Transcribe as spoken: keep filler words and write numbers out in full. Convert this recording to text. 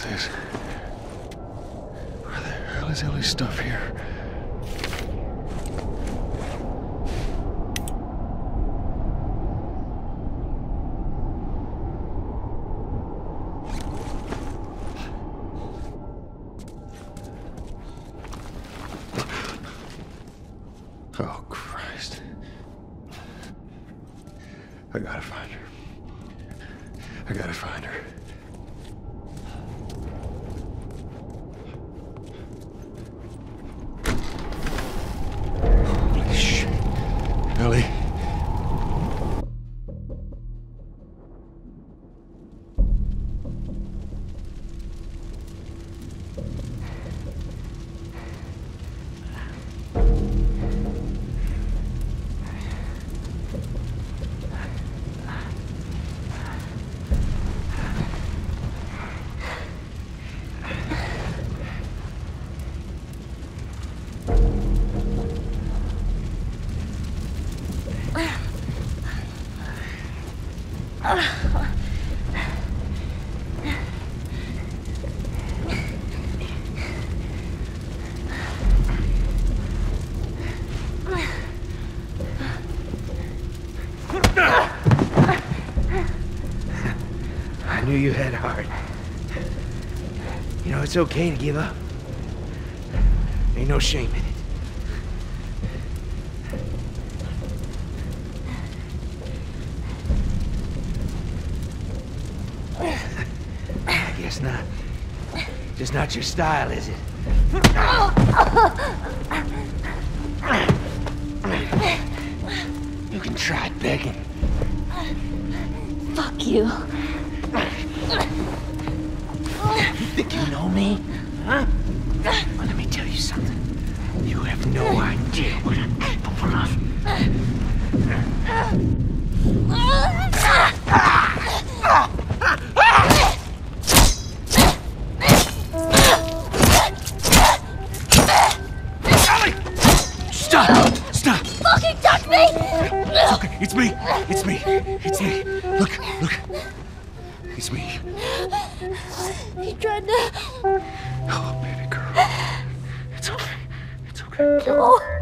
this? Where the hell is Ellie's stuff here? Oh, Christ. I gotta find her. I gotta find her. Holy shit. Ellie. I knew you had heart. You know, it's okay to give up. Ain't no shame in it. I guess not. Just not your style, is it? You can try begging. Fuck you. You think you know me? Huh? Well, let me tell you something. You have no idea what I'm capable of. Ellie! Stop! Stop! Fucking touch me! It's okay. It's me. It's me. It's me. Look, look. It's me. He tried to... Oh, baby girl. It's okay. It's okay. Oh.